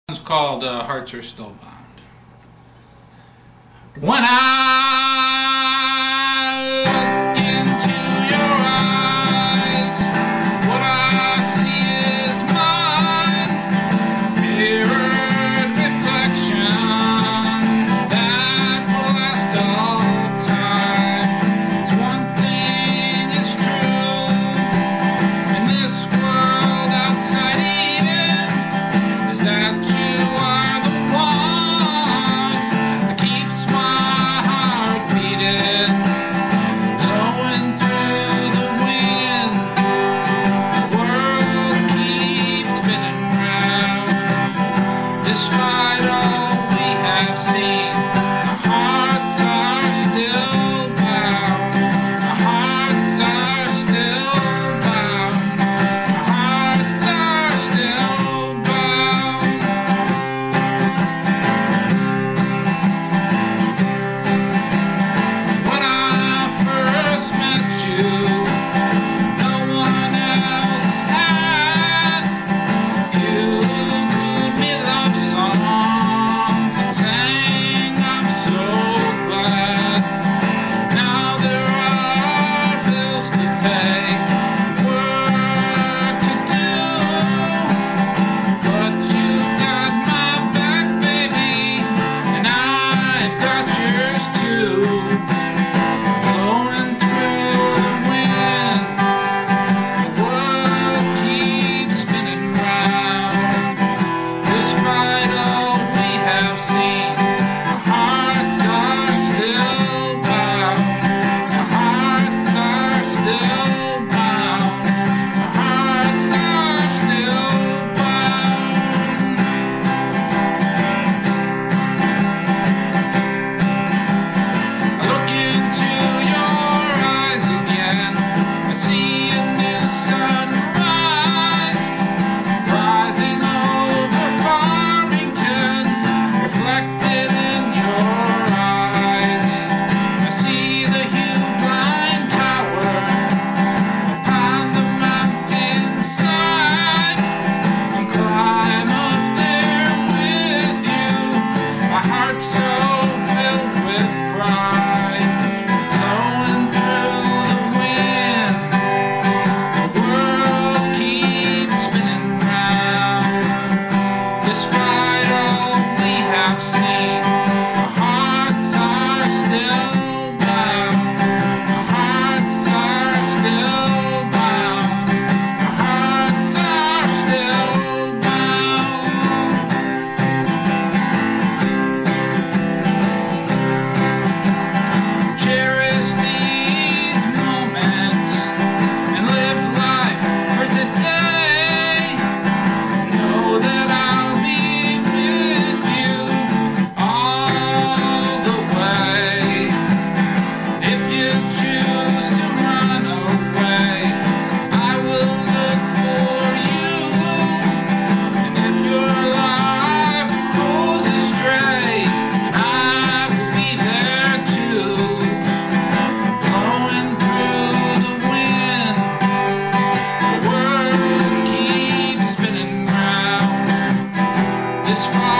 It's called Hearts Are Still Bound. When I look into your eyes, what I see is mine, mirrored reflection that will last all time. It's one thing is true, in this world outside Eden, is that you are the one that keeps my heart beating, blowing through the wind. The world keeps spinning round. Despite all we have seen, our hearts are still bound. Our hearts are still bound. Our hearts are still bound. When I first met you, no one else had. You wrote me love songs and sang, I'm so glad. Now there are bills to pay, work to do, but you've got my back, baby, and I've got yours too. Blowing through the wind, the world keeps spinning round. Despite all we have seen, our hearts are still bound. Our hearts are still bound. Our hearts are still bound. I look into your eyes again. I see a new sunrise rising over Farmington, reflected in your eyes. I see the hue-blind tower upon the mountainside, and climb up there with you. My heart's so filled with pride, blowing through the wind. The world keeps spinning round. Despite all we have seen, our hearts are still bound. Our hearts are still bound. Our hearts are still bound. Cherish these moments and live life for today. Know that I'll be with you all the way. If you choose to run away, I will look for you. And if your life goes astray, I will be there too. Blowing through the wind, the world keeps spinning round. Despite